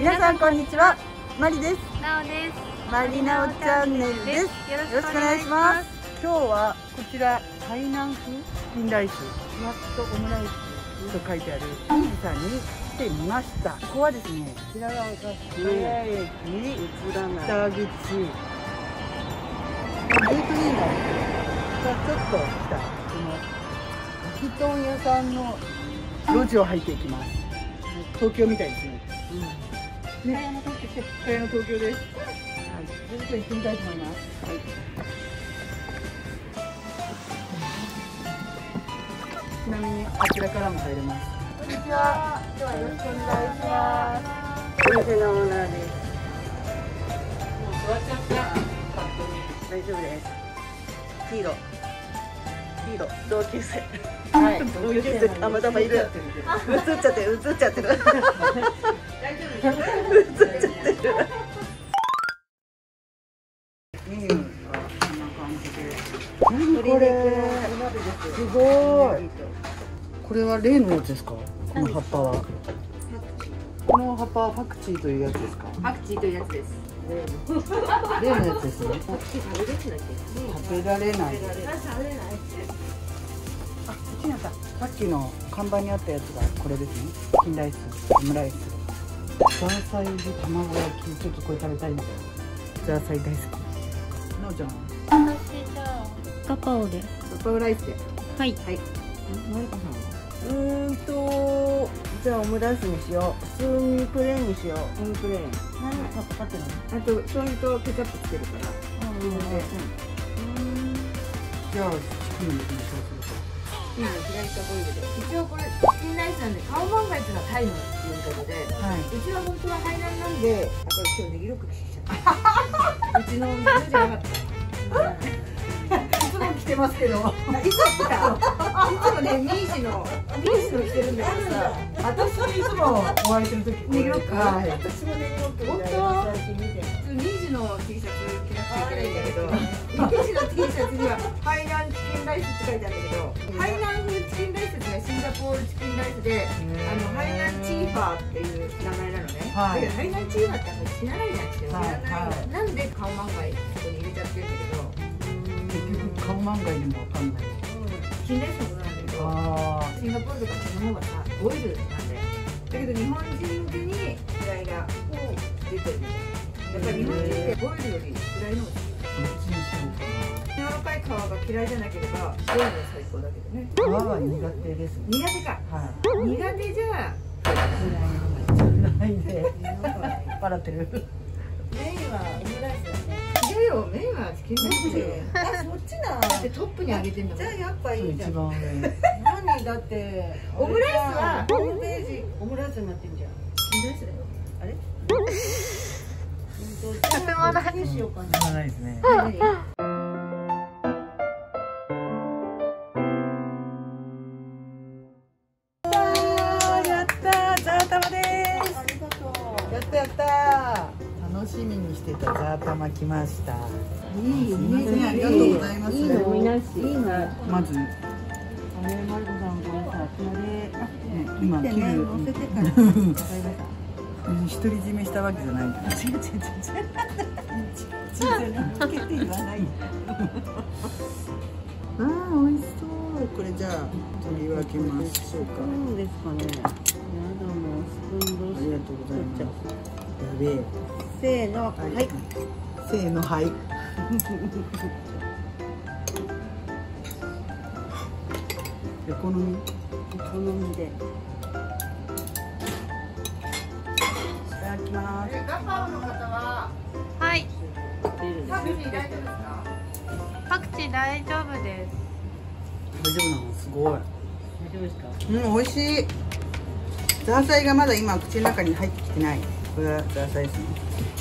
皆さんこんにちは、マリです。 なおです。 マリナオチャンネルです。よろしくお願いします。今日はこちら台南風チキンライス、ふわっとオムライスと書いてあるミーさんに来てみました。ここはですね、品川駅北口ゲートインがちょっとしたこの焼き豚屋さんの路地を入っていきます。東京みたいですね。ね、茅野東京です。はい、ちょっと行ってみたいと思います。はい。ちなみにあちらからも入れます。こんにちは。今日はよろしくお願いします。お店のオーナーです。もう座っちゃった。大丈夫です。ヒーロー、同級生。はい、同級生たまたまいる。映っちゃってる。映っちゃってる。大丈夫です。映っちゃってる。メニューはこんな感じで。何これ。すごい。これは例のやつですか。この葉っぱは。この葉っぱはパクチーというやつですか。 パクチーというやつです。 例のやつですね。食べられない。あ、うちにあった。さっきの看板にあったやつがこれですね。チキンライス、オムライス。ザーサイで卵焼き、ちょっとこれ食べたいんだよ。ザーサイ大好き。なおちゃん。 私じゃあガパオで。 ガパオライスで。 はい。 はい。マリカさんは。じゃあオムライスにしよう。普通にプレーンにしよう。プレーン。 何がかかってるの？ あと醤油とケチャップつけるから。じゃあチキンにしましょう。 左下ボイルで。一応これチキンライスなんで、カオマンガイっていうのはタイの言い方で、うちは本当はハイナンなんで、あと今日ネギロックしちゃった。うちのお店じゃなかった。いつも着てますけど。いつ来た？いつもね、ミーシの着てるんだけどさ。 私いつもお会いするときネギロック。 はい。私もネギロック。 本当？ミーシの T シャツ着なくちゃいけないんだけど、ミーシの T シャツにはハイナンチキンライスって書いてあるんだけど、ハイナン風チキンライスってシンガポールチキンライスで、ハイナンチーファーっていう名前なのね。だけどハイナンチーファーって知らないじゃんって。知らない。なんでカオマンガイそこに入れちゃってるんだけど。 結局カオマンガイでもわかんない。 チキンライスのことなんだけど、シンガポールとかその方がさ、ボイルなんだよ。だけど日本人向けにフライが出てるみたいな。やっぱり日本人ってボイルよりフライの方が好き。柔らかい皮が嫌いじゃなければボイルは最高だけどね。 皮は苦手です。 苦手か。苦手じゃないで。笑ってる。 メインはオムライスだね。違うよ、メインはチキンライスで。 あ、そっちな。 だってトップに上げてんだもん。 じゃあやっぱいいじゃん。 一番上。 何だってオムライスはホームページオムライスになってんじゃん。 チキンライスだよ。 あれ？ 進まない。 何しようかな。 進まないですね。やったー、ザータマです。 ありがとう。 やったやったー。楽しみにしてたザータマ来ました。いいね。ありがとうございます。 いいのみなし。いいの。 まず、 マリコさんこれさ、これ今切る。 乗せてから。わかりました。 独り占めしたわけじゃない。違う。つけて言わない。ああ、美味しそう。これじゃあ取り分けましょうか。 そうですかね。やだもうスプーン同士。 ありがとうございます。やべえ。 せーの、はい。 せーの、はい。お好み。 お好みで。 いただきます。 ガパオの方は、はい。パクチー大丈夫ですか？パクチー大丈夫です。 大丈夫なの？すごい。 大丈夫ですか？ 美味しい。ザーサイがまだ今口の中に入ってきてない。これはザーサイですね。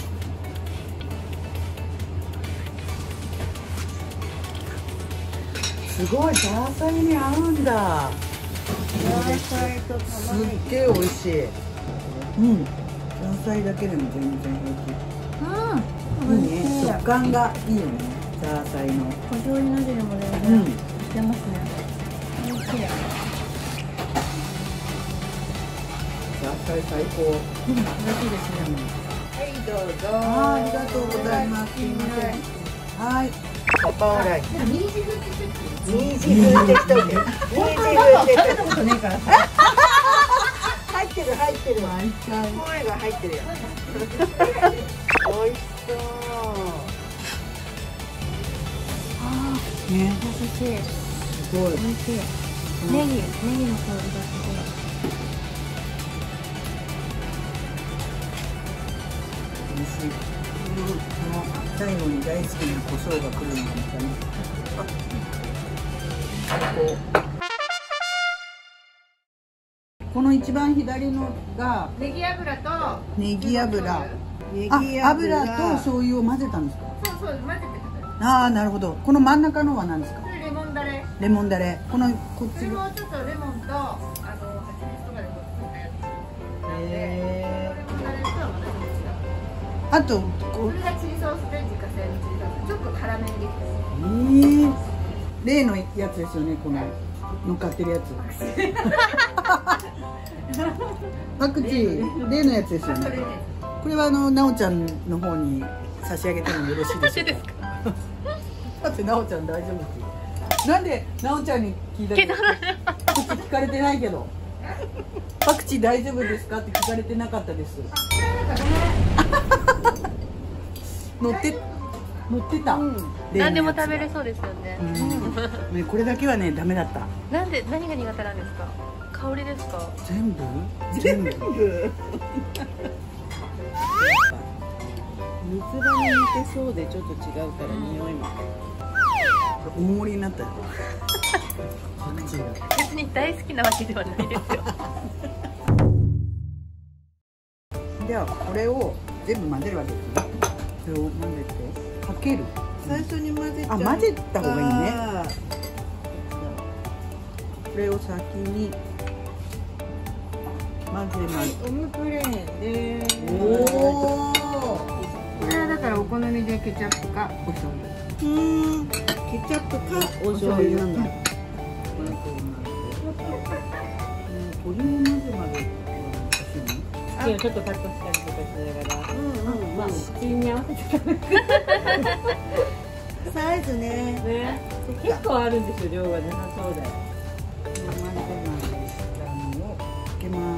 すごい、ザーサイに合うんだ。 ザーサイとす玉ねぎ。 っげえ美味しい。ザーサイだけでも全然平気。いいね。食感がいいよね。ザーサイの。 お醤油なしでも全然してますね。美味しい。 ザー菜最高。美味しいですね。 はいどうぞ。 ありがとうございます。すみません。はい。ガパオライス。 ニンジンってニンジン風ってしといて。ニンジン風って食べたことねえからさ。入ってる入ってる。毎回。声が入ってるよ。美味しそう。ね。 優しい。 すごい。 美味しい。ネギの香りがすごい。 美味しい。最後に大好きな胡椒が来るのがまたね。最高。この一番左のがネギ油とネギ油。 ネギ油と醤油を混ぜたんですか。 そうそう混ぜてああ、なるほど。この真ん中のは何ですか。 これレモンだれ。 レモンだれ。このこっちが。 これもちょっとレモンと蜂蜜とかでも作ったやつなんで、レモンだれとはまた違う。 あとこれがチリソースで自家製のチリソース。ちょっと辛めにできてる。 例のやつですよね。この乗っかってるやつ。パクチー例のやつですよね。これはなおちゃんの方に差し上げてもよろしいでしょうか。だってなおちゃん大丈夫ってなんでなおちゃんに聞いたの。聞かれてないけど。パクチー大丈夫ですかって聞かれてなかったです。乗ってた。 何でも食べれそうですよね。 ね、これだけはねダメだった。 なんで何が苦手なんですか。香りですか。 全部。 三つ葉に似てそうでちょっと違うから匂いも。 大盛りになったよ。パクチーが。 別に大好きなわけではないですよ。 じゃあこれを全部混ぜるわけですね。これを混ぜてかける。 最初に混ぜちゃう。 混ぜた方がいいね。これを先に混ぜます。 オムプレーンでおお。 これはだからお好みでケチャップかお醤油。 ケチャップかお醤油なんだ。 鶏を混ぜ混ぜ。 今ちょっとカットしたりとかしながら。まあ七味に合わせて食べる。サイズね。結構あるんですよ量がなさそうで。 混ぜ混ぜしたのをかけます。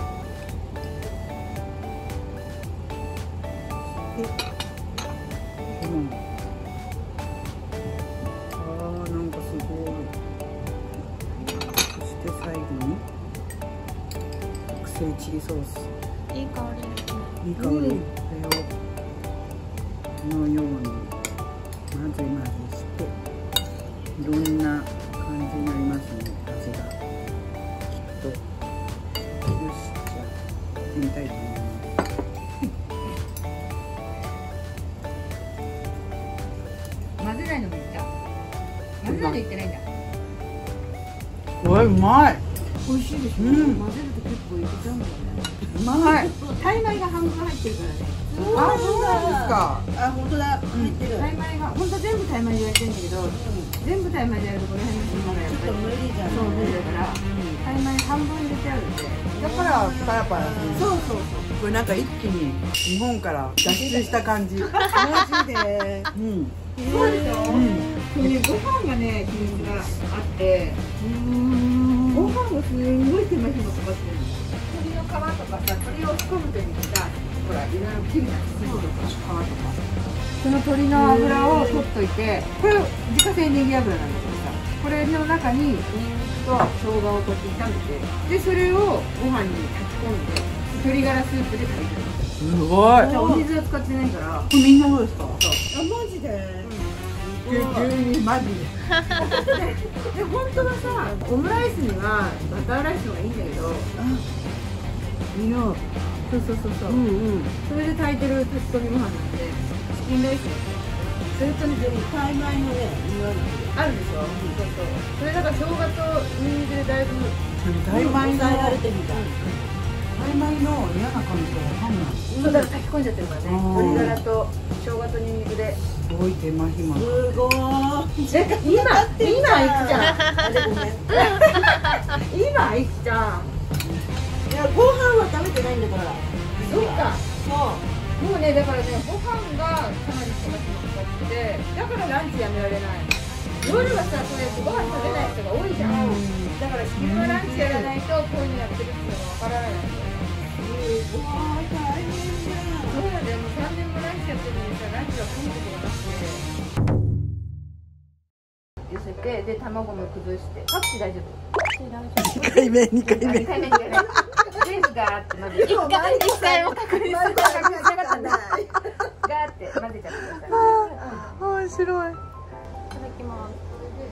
レモン。なんかすごい。そして最後に特製チリソース。 いい香りですね。 いい香り。これをこのように混ぜ混ぜしていろんな感じになりますね。味がきっと。よし、じゃあやってみたいと思います。 混ぜないのもいいんだ。混ぜないといけないんだ。 これうまい。 美味しいでしょ。 うん、 混ぜると結構いけちゃうんだよね。 うまい。 タイ米が半分入ってるからね。 あ、そうなんですか。 あ、本当だ。入ってる。 タイ米が本当は全部タイ米でやりたいんだけど、全部タイ米でやるとこの辺の島がやっぱり無理じゃん。 そう無理だから、タイ米半分入れてあるんで。 だからパラパラする。 そうそうそう。 これなんか一気に日本から脱出した感じ。 マジで。 うん。 そうでしょ。 うん。 これね、ご飯がね、秘密があって、ご飯がすんごい手間暇かかってるの。鶏の皮とかさ、鶏を仕込む時にさ、ほら、いろいろ切るじゃん、筋とか皮とか。その鶏の油を取っといて、これ自家製ネギ油なんだけどさ、これの中にニンニクと生姜をこうやって炒めて、でそれをご飯に炊き込んで、鶏ガラスープで食べてる。 すごい。 じゃあお水は使ってないから。 これみんなそうですか。 あ、マジで。 急にマジで。 で本当はさ、オムライスにはバターライスの方がいいんだけど、いいの。そうそうそうそう。それで炊いてる炊き込みご飯なんで、チキンライス。それとね、 タイ米のね、匂いあるでしょ。そうそう。それだから生姜とニンニクでだいぶ。 タイ米のられてみた。 タイ米の嫌な感じがわかんない。 そうだから炊き込んじゃってるからね。鶏ガラと生姜とニンニクで。 すごい手間暇。 すごい。 今いくちゃん。 あれごめん。 今いくちゃん。 いやご飯は食べてないんだから。 そっか。 そう。 もうね、だからね、ご飯がかなり人が難しくて、だからランチやめられない。夜はさ、そうやってご飯食べない人が多いじゃん。だから昼間ランチやらないと、こういうのやってるっていうのがわからないんだよ。 大変じゃん。 そうだね、もう3年もランチやってるのにさ、ランチは来ることがなくて。寄せて、で、卵も崩して。パクチー大丈夫？ 2回目2回目 2回目じゃない。全部ガーって混ぜて。1回も確認しなかったんだ。ガーって混ぜちゃってください。 面白い。 いただきます。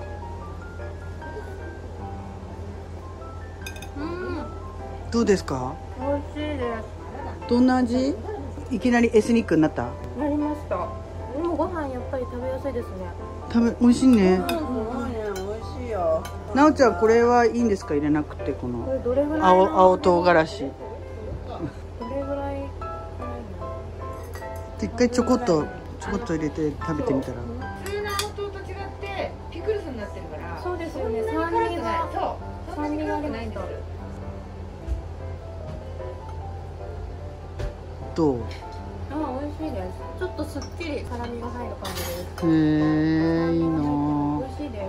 どうですか？ 美味しいでどんな味？いきなりエスニックになった？ す。なりました。でもご飯やっぱり食べやすいですね。 美味しいね。 すごいね、美味しいよ。 なおちゃんこれはいいんですか？入れなくてここのれどれぐらいの？ 青唐辛子。 どれぐらい？ 一回ちょこっと入れて食べてみたら。 普通の青唐と違ってピクルスになってるから。そうですよね。 酸味がそう。酸味がないんです。 どう？ あ、美味しいです。ちょっとすっきり辛みが入る感じです。 へえ、いいな美味しいです。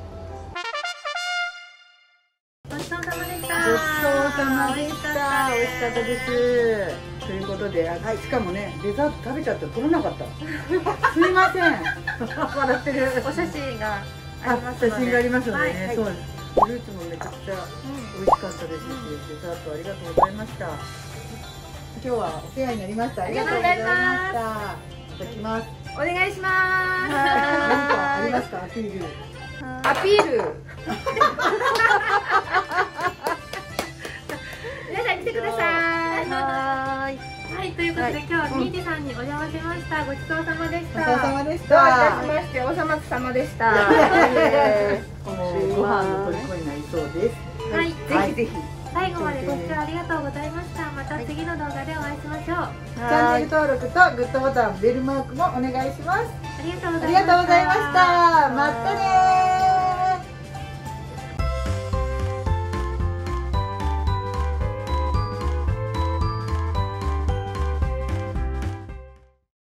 ごちそうさまでした。 ごちそうさまでした。美味しかったです。ということで、しかもね、デザート食べちゃって取れなかった。すいません。笑ってる。 お写真がありますので。 写真がありますのでね。 はいそうです。フルーツもめちゃくちゃ美味しかったですし、デザートありがとうございました。今日はお世話になりました。ありがとうございました。いただきます。 お願いします。 何かありますか？アピール。 アピール。皆さん来てください。はい、ということで今日はミーティさんにお邪魔しました。ごちそうさまでした。 ごちそうさまでしどういたた。 しまして、おさまさまでした。 もうご飯の虜になりそうです。 はい、ぜひぜひ。 最後までご視聴ありがとうございました。また次の動画でお会いしましょう。 チャンネル登録とグッドボタン、ベルマークもお願いします。 ありがとうごありがとうございました。またねー。